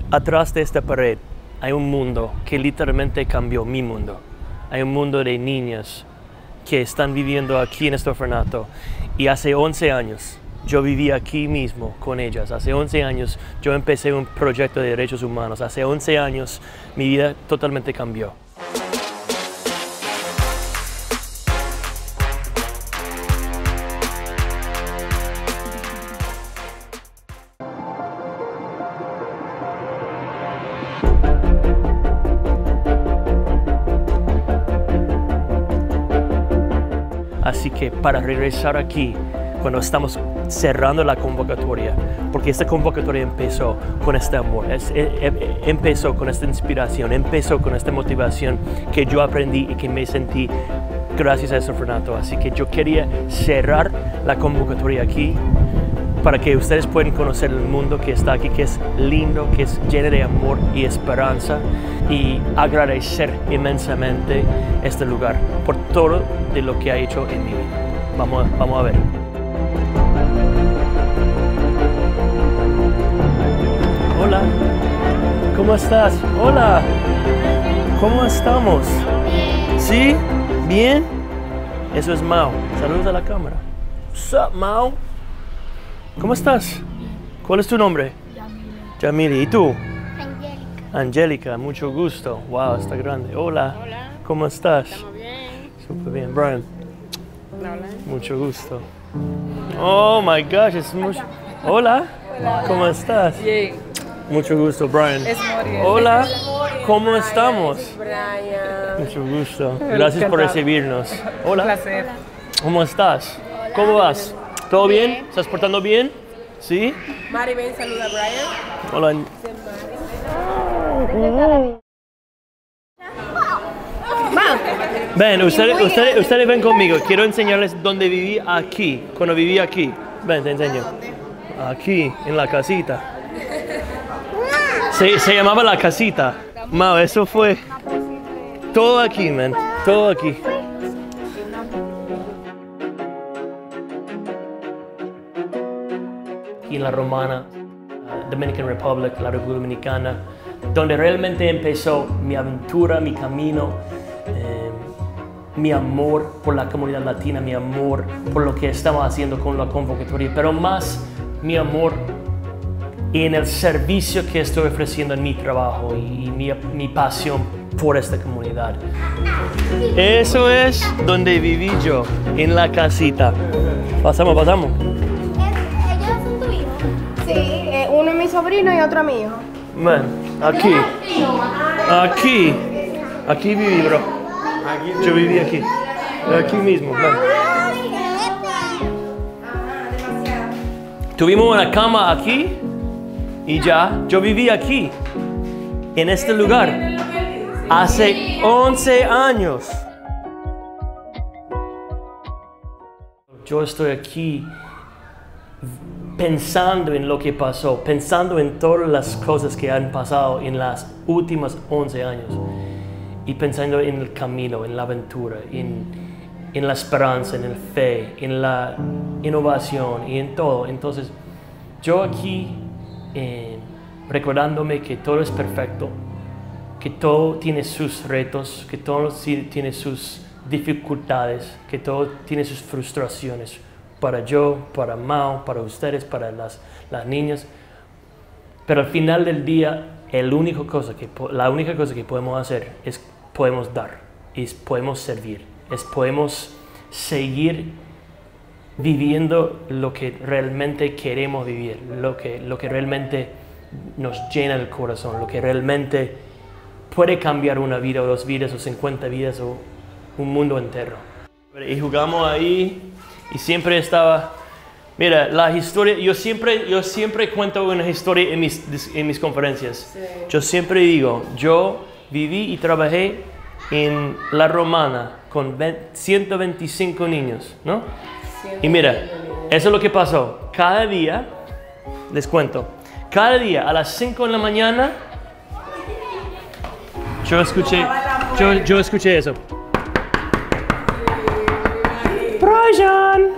Atrás de esta pared hay un mundo que literalmente cambió mi mundo. Hay un mundo de niñas que están viviendo aquí en este orfanato. Y hace 11 años yo viví aquí mismo con ellas. Hace 11 años yo empecé un proyecto de derechos humanos. Hace 11 años mi vida totalmente cambió. Así que para regresar aquí, cuando estamos cerrando la convocatoria, porque esta convocatoria empezó con este amor, empezó con esta inspiración, empezó con esta motivación que yo aprendí y que me sentí gracias a este orfanato. Así que yo quería cerrar la convocatoria aquí para que ustedes puedan conocer el mundo que está aquí, que es lindo, que es lleno de amor y esperanza, y agradecer inmensamente este lugar por todo de lo que ha hecho en mi vida. Vamos a ver. Hola, ¿cómo estás? Hola, ¿cómo estamos? ¿Sí? ¿Bien? Eso es Mao. Saludos a la cámara. What's up, Mao? ¿Cómo estás? ¿Cuál es tu nombre? Yamili. ¿Y tú? Angélica. Angélica, mucho gusto. Wow, está grande. Hola. Hola. ¿Cómo estás? Estamos bien. Súper bien. Brian. Hola. Mucho gusto. Oh my gosh, es mucho. Hola. Hola. ¿Cómo estás? Bien. Mucho gusto, Brian. Es Moriel. Hola. Moriel. ¿Cómo estamos? Brian. Mucho gusto. Gracias por recibirnos. Hola. Un placer. ¿Cómo estás? ¿Cómo vas? ¿Todo bien? ¿Estás portando bien? ¿Sí? Mari, ven, saluda a Brian. Hola. Ven, ustedes ven conmigo. Quiero enseñarles dónde viví aquí, cuando viví aquí. Ven, te enseño. Aquí, en la casita. Se llamaba La Casita. Mao, eso fue todo aquí, man. Todo aquí. Aquí en la Romana, Dominican Republic, la República Dominicana, donde realmente empezó mi aventura, mi camino, mi amor por la comunidad latina, mi amor por lo que estamos haciendo con la convocatoria, pero más mi amor en el servicio que estoy ofreciendo en mi trabajo y mi pasión por esta comunidad. Eso es donde viví yo, en la casita. Pasamos. ¿Ellos son tu hijo? Sí, uno es mi sobrino y otro es mi hijo. Man, aquí viví, bro. Yo viví aquí mismo, man. Tuvimos una cama aquí y ya, yo viví aquí, en este lugar, hace 11 años. Yo estoy aquí pensando en lo que pasó, pensando en todas las cosas que han pasado en las últimas 11 años y pensando en el camino, en la aventura, en la esperanza, en la fe, en la innovación y en todo. Entonces, yo aquí recordándome que todo es perfecto, que todo tiene sus retos, que todo tiene sus dificultades, que todo tiene sus frustraciones. Para yo, para Mao, para ustedes, para las niñas. Pero al final del día, la única cosa que podemos hacer es podemos dar, podemos servir, podemos seguir viviendo lo que realmente queremos vivir, lo que realmente nos llena el corazón, lo que realmente puede cambiar una vida o 2 vidas o 50 vidas o un mundo entero. Y jugamos ahí. Y siempre estaba, mira, la historia, yo siempre cuento una historia en mis conferencias. Sí. Yo siempre digo, yo viví y trabajé en La Romana con 125 niños, ¿no? Y mira, eso es lo que pasó. Cada día, les cuento, cada día a las 5 de la mañana, yo escuché eso. Brian.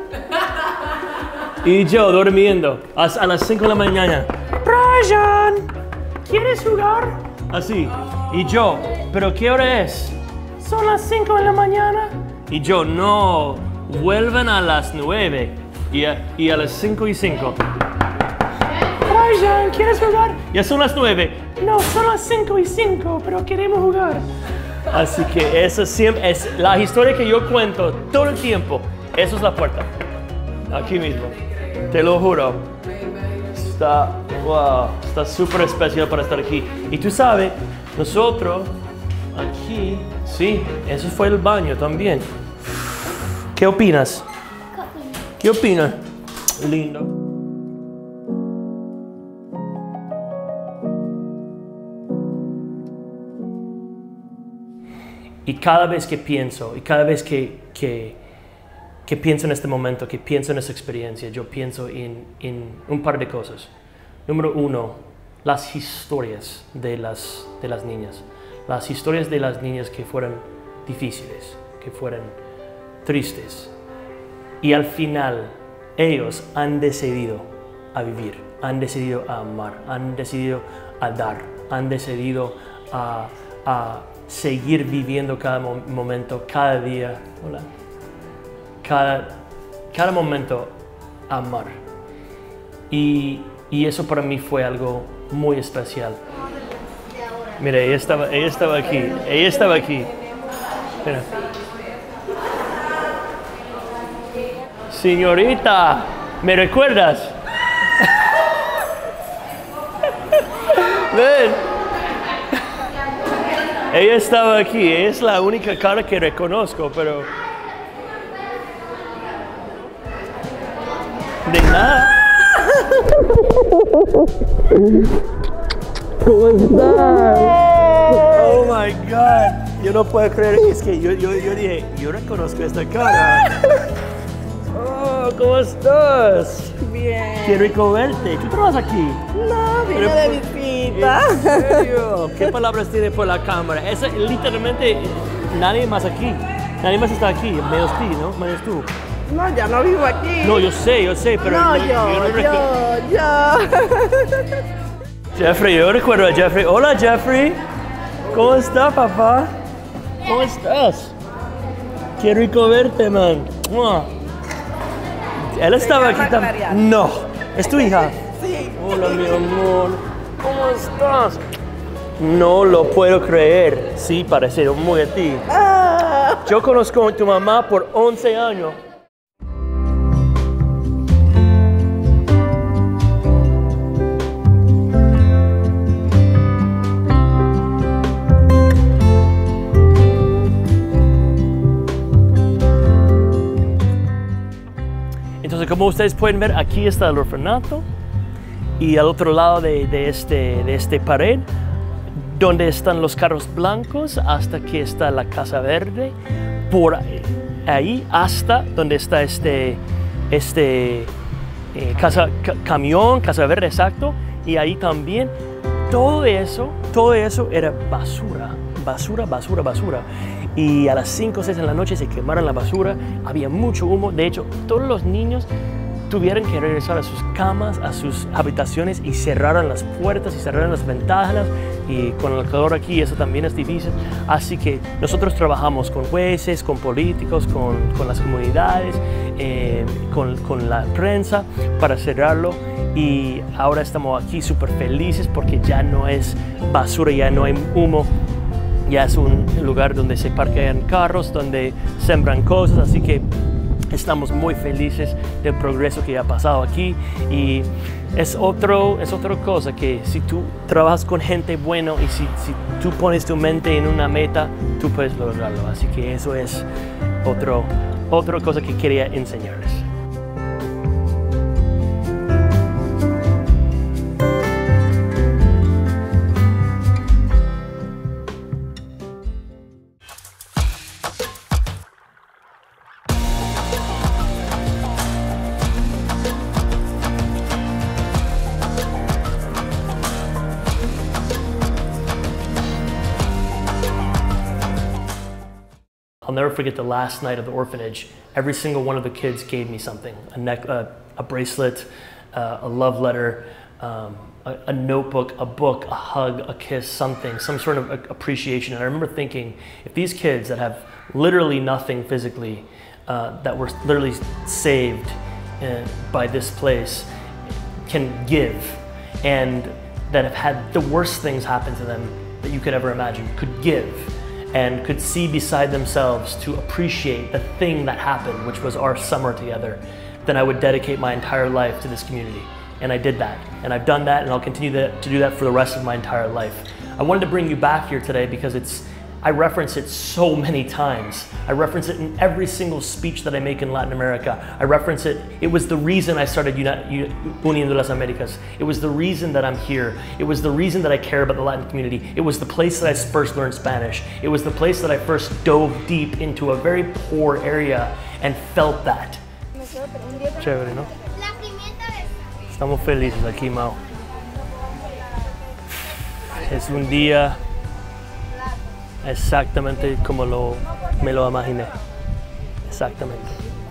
Y yo durmiendo a las 5 de la mañana. Brian, ¿quieres jugar? Así. Y yo, ¿pero qué hora es? Son las 5 de la mañana. Y yo, no, vuelven a las 9 y a las 5:05. Ryan, ¿quieres jugar? Ya son las 9. No, son las 5:05, pero queremos jugar. Así que eso siempre es la historia que yo cuento todo el tiempo. Eso es la puerta. Aquí mismo. Te lo juro. Está súper especial para estar aquí. Y tú sabes, nosotros aquí, sí, eso fue el baño también. ¿Qué opinas? ¿Qué opinas? Lindo. Y cada vez que pienso, y cada vez que pienso en este momento, que pienso en esta experiencia, yo pienso en un par de cosas. Número uno, las historias de las niñas. Las historias de las niñas que fueron difíciles, que fueron tristes. Y al final, ellos han decidido a vivir, han decidido a amar, han decidido a dar, han decidido a seguir viviendo cada momento, cada día. Hola. Cada momento amar. Y eso para mí fue algo muy especial. Mira, ella estaba aquí. Mira. Señorita, ¿me recuerdas? Ven. Ella estaba aquí, es la única cara que reconozco, pero... De nada. ¿Cómo estás? Oh my God. Yo no puedo creer, es que yo dije, yo reconozco esta cara. Oh, ¿cómo estás? Bien. Qué rico verte. ¿Tú trabajas aquí? No, vine de visita. ¿En serio? ¿Qué palabras tiene por la cámara? Es literalmente nadie más aquí. Nadie más está aquí, menos ti, ¿no? Menos tú. No, ya no vivo aquí. No, yo sé, pero... No, yo. Jeffrey, yo recuerdo a Jeffrey. Hola, Jeffrey. ¿Cómo está, papá? ¿Cómo estás? Qué rico verte, man. ¡Mua! Él estaba aquí también. No, ¿es tu hija? Sí. Hola, mi amor. ¿Cómo estás? No lo puedo creer. Sí, parece muy a ti. Yo conozco a tu mamá por 11 años. Entonces, como ustedes pueden ver, aquí está el orfanato y al otro lado de este pared, donde están los carros blancos, hasta que está la Casa Verde, por ahí hasta donde está camión, Casa Verde, exacto, y ahí también todo eso era basura. Y a las 5 o 6 de la noche se quemaron la basura, había mucho humo. De hecho, todos los niños tuvieron que regresar a sus camas, a sus habitaciones y cerraron las puertas y cerraron las ventanas. Y con el calor aquí eso también es difícil. Así que nosotros trabajamos con jueces, con políticos, con las comunidades, con la prensa para cerrarlo. Y ahora estamos aquí súper felices porque ya no es basura, ya no hay humo. Ya es un lugar donde se parquean carros, donde sembran cosas, así que estamos muy felices del progreso que ha pasado aquí. Y es otra cosa que si tú trabajas con gente buena y si tú pones tu mente en una meta, tú puedes lograrlo. Así que eso es otra cosa que quería enseñarles. I'll never forget the last night of the orphanage. Every single one of the kids gave me something, a bracelet, a love letter, a notebook, a book, a hug, a kiss, something, some sort of appreciation. And I remember thinking, if these kids that have literally nothing physically, that were literally saved by this place, can give, and that have had the worst things happen to them that you could ever imagine, could give, and could see beside themselves to appreciate the thing that happened, which was our summer together, then I would dedicate my entire life to this community. And I did that, and I've done that, and I'll continue to do that for the rest of my entire life. I wanted to bring you back here today because I reference it so many times. I reference it in every single speech that I make in Latin America. I reference it. It was the reason I started Uniendo las Americas. It was the reason that I'm here. It was the reason that I care about the Latin community. It was the place that I first learned Spanish. It was the place that I first dove deep into a very poor area and felt that. Chévere, ¿no? Estamos felices aquí, Mao. Es un día exactamente como me lo imaginé. Exactamente.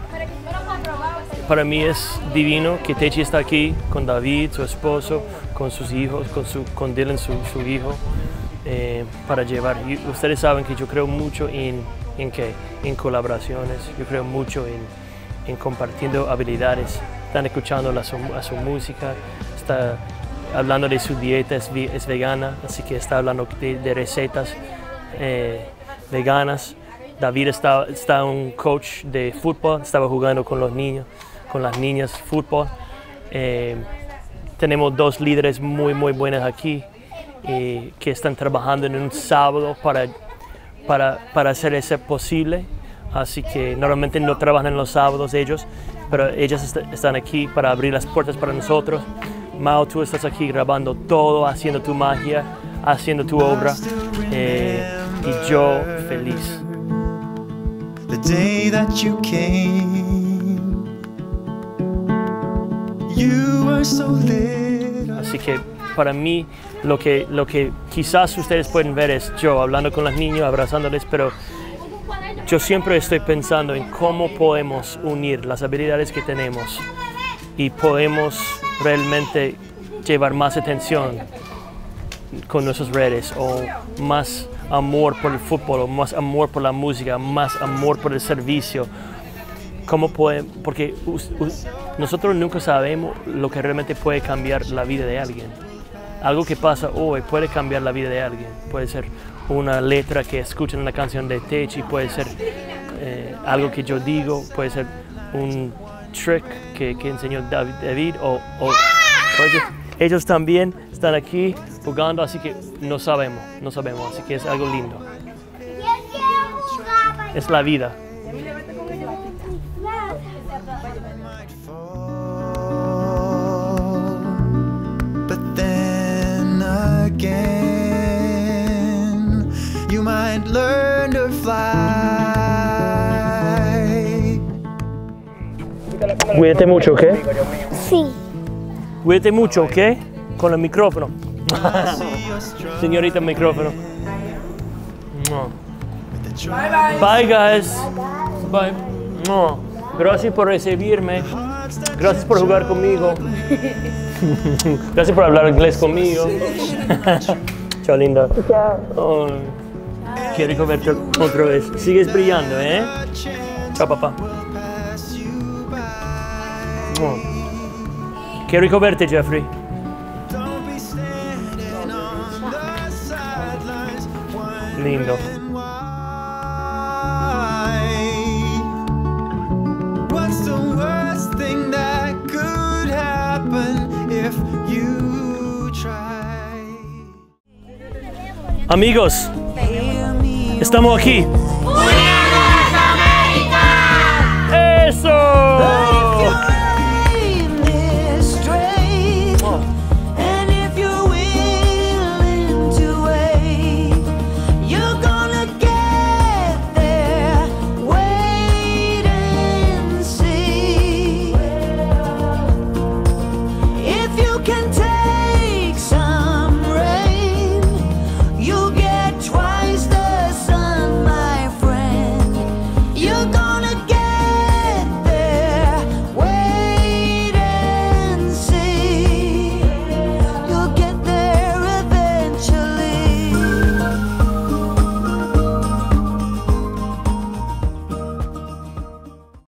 Para mí es divino que Techi está aquí con David, su esposo, con sus hijos, con Dylan, su hijo, para llevar. Y ustedes saben que yo creo mucho en colaboraciones, yo creo mucho en compartiendo habilidades. Están escuchando a su música, está hablando de su dieta, es vegana, así que está hablando de recetas veganas. David está un coach de fútbol, estaba jugando con los niños, con las niñas fútbol. Tenemos dos líderes muy buenos aquí que están trabajando en un sábado para hacer eso posible. Así que normalmente no trabajan en los sábados ellos, pero ellas están aquí para abrir las puertas para nosotros. Mao, tú estás aquí grabando todo, haciendo tu magia, haciendo tu obra, y yo feliz. The day that you came, you were so little. Así que para mí lo que quizás ustedes pueden ver es yo hablando con los niños, abrazándoles, pero yo siempre estoy pensando en cómo podemos unir las habilidades que tenemos y podemos realmente llevar más atención con nuestras redes, o más amor por el fútbol, o más amor por la música, más amor por el servicio. ¿Cómo podemos? Porque nosotros nunca sabemos lo que realmente puede cambiar la vida de alguien. Algo que pasa hoy puede cambiar la vida de alguien. Puede ser una letra que escuchan en una canción de Techi, puede ser algo que yo digo, puede ser un trick que enseñó David, o ellos también están aquí jugando, así que no sabemos, así que es algo lindo. Es la vida. But then again, you might learn to fly. Cuídate mucho, ¿ok? Sí. Cuídate mucho, ¿ok? Con el micrófono. Señorita, micrófono. Bye, guys. Bye. Gracias por recibirme. Gracias por jugar conmigo. Gracias por hablar inglés conmigo. Chao, linda. Oh, qué rico verte otra vez. Sigues brillando, ¿eh? Chao, papá. Qué rico verte, Jeffrey. Lindo. What's the worst thing that could happen if you try? Amigos, estamos aquí.